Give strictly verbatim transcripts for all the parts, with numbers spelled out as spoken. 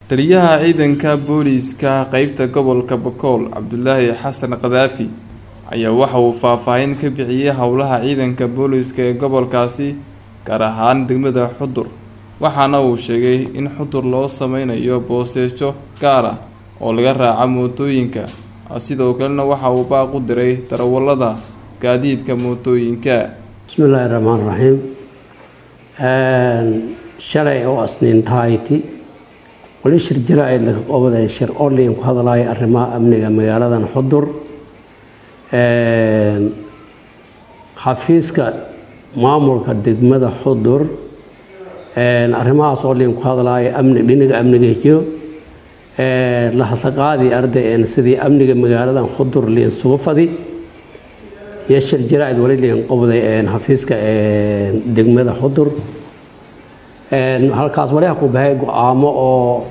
taliyaha ciidanka booliiska qaybta gobolka Bokool Cabdullaahi Xasan Qadaafi ayaa waxa uu faahfaahin ka bixiyay howlaha ciidanka booliiska ee gobolkaasi gaar ahaan degmada Xudur waxaana uu sheegay in Xudur loo sameynayo booseejo gaar ah oo laga raaco mootooyinka sidoo kalena waxa uu baaq u diray darawalada gaadiidka mootooyinka. Bismillahir Rahmanir Rahiim. Een shalay oo asniin tahayti wali shir jiraa'id laga qabay shir online ku hadlay arrimaha amniga magaalada Xudur. een xafiiska maamulka degmada Xudur een arrimahaas online ku hadlay amni dhinaca amniga iyo ee la xasaqaadi ardayeen sidii amniga magaalada Xudur leen sugu fadi ya shir jiraa'id wali leen qabay een xafiiska ee degmada Xudur een halkaas wali ku bahay go'aamo oo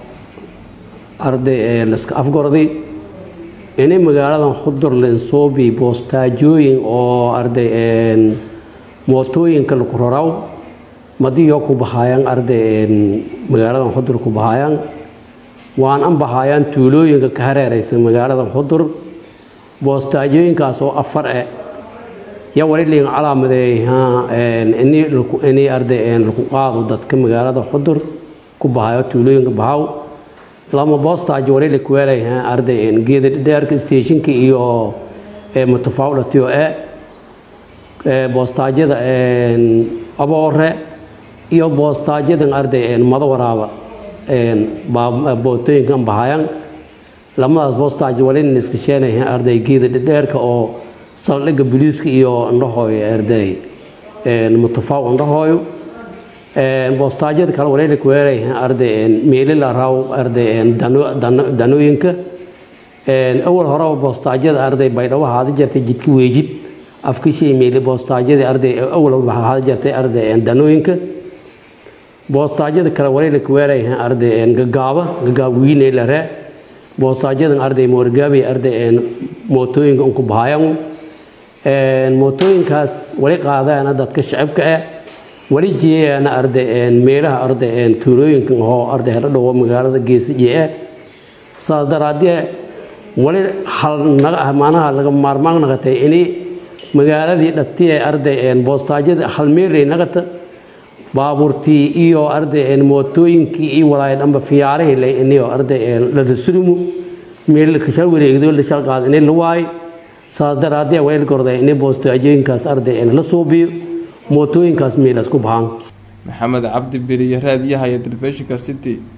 arday ee la iska afgorday inay magaalada Xudur leen soo bi boostaajoyin oo arday een mootooyinka lagu raraw madiyo ku bahayaan arday een magaalada Xudur ku bahayaan waan an bahayaan tuulooyinka ka hareeraysan magaalada Xudur boostaajoyinkaas oo afar ah ya wali leen calaamaday ha een inay inay arday een lagu qaado dadka magaalada Xudur ku bahayo tuulooyinka bahaw lama boostaajo wali la ku weelay ha arday een geeda dheerka stationka iyo ee mutafaawlatiyo ee ee boostaajada een aboore iyo boostaajada arday een madawaraaba een bootooyinka bahayaan lamadaas boostaajo wali in iska sheenay arday geeda dheerka oo saldhigga booliiska iyo ndahooy arday een mutafaawil ndahooy een boostaajada kale wali ku weeray arday een meel la raaw arday een danooyinka een awal hore boostaajada arday baydhabo haada jirtay jidka weejid afkiisii meel boostaajada arday awal hore haada jirtay arday een danooyinka boostaajada kale wali ku weeray arday een gagaaba gagaab wiinay la raa boostaajada arday moorgaabi arday een mootooyinka ku bahayaan een mootooyinkaas wali qaadayna dadka shacabka ah wali jeeyana arday een meelaha arday een tuulooyinka oo arday hadhow magaalada geesiye saas daraadii wali hal naga amaanaha laga maarmaan naqatay inay magaaladii dhaqtay arday een boostaajada hal meel naqata baaburtii iyo arday een mootooyinkii iyo walaay dhanba fiyaarahay lay inay arday een la surumu meel ka shal wareegdo la shal qaad inay luwaay saas daraadii weel gorday inay boostaajooyinkaas arday een la soobiyo mootooyinkaas meel isku baahan. Maxamed Cabdi Beriye raadiyaha ee telefishinka City.